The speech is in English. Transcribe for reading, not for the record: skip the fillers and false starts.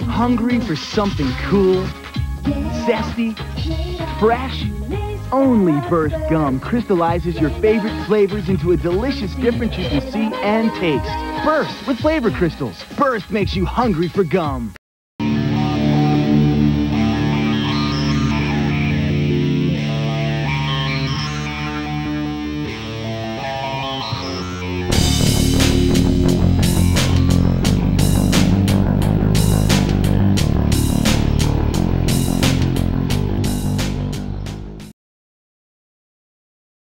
Hungry for something cool, zesty, fresh? Only Burst Gum crystallizes your favorite flavors into a delicious difference you can see and taste. Burst with flavor crystals. Burst makes you hungry for gum.